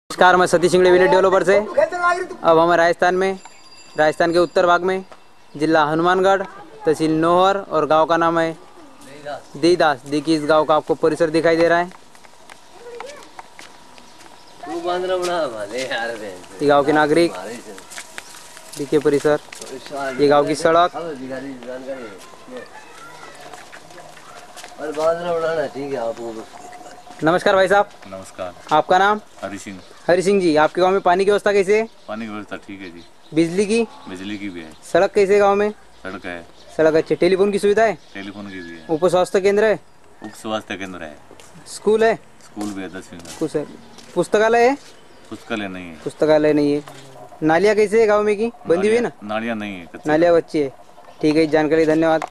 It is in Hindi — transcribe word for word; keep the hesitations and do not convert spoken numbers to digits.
नमस्कार, मैं सतीश सिंगड़े विलेज डेवलपर से। अब हम राजस्थान में राजस्थान के उत्तर भाग में जिला हनुमानगढ़, तहसील नोहर और गांव का नाम है देईदास। देखिए इस गांव का आपको परिसर दिखाई दे रहा है। ये गांव के नागरिक, देखिए परिसर, ये गांव की सड़क। नमस्कार भाई साहब। नमस्कार। आपका नाम? हरि सिंह। हरि सिंह जी, आपके गांव में पानी की व्यवस्था कैसे है? पानी की व्यवस्था ठीक है जी। बिजली की? बिजली की भी है। सड़क कैसे है गांव में? सड़क है। सड़क अच्छी। टेलीफोन की सुविधा है? टेलीफोन की भी है। उप स्वास्थ्य केंद्र है? उप स्वास्थ्य केंद्र है। स्कूल है? स्कूल भी है दसवीं का। कुछ है। पुस्तकालय है? पुस्तकालय नहीं है। पुस्तकालय नहीं है। नालियाँ कैसे है गाँव में की? बंदी हुई है ना? नालियाँ नहीं है। नालियाँ बच्ची है। ठीक है, इस जानकारी धन्यवाद।